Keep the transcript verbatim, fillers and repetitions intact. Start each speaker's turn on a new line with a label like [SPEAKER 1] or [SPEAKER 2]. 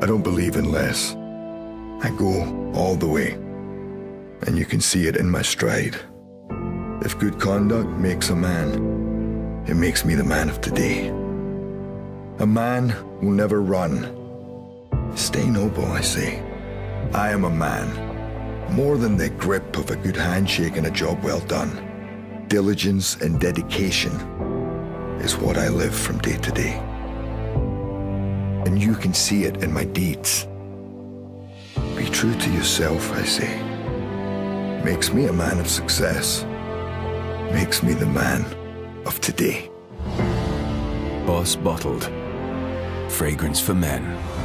[SPEAKER 1] I don't believe in less. I go all the way, and you can see it in my stride. If good conduct makes a man, it makes me the man of today. A man will never run. Stay noble, I say. I am a man. More than the grip of a good handshake and a job well done. Diligence and dedication is what I live from day to day. And you can see it in my deeds. Be true to yourself, I say. Makes me a man of success. Makes me the man of today.
[SPEAKER 2] Boss Bottled. Fragrance for men.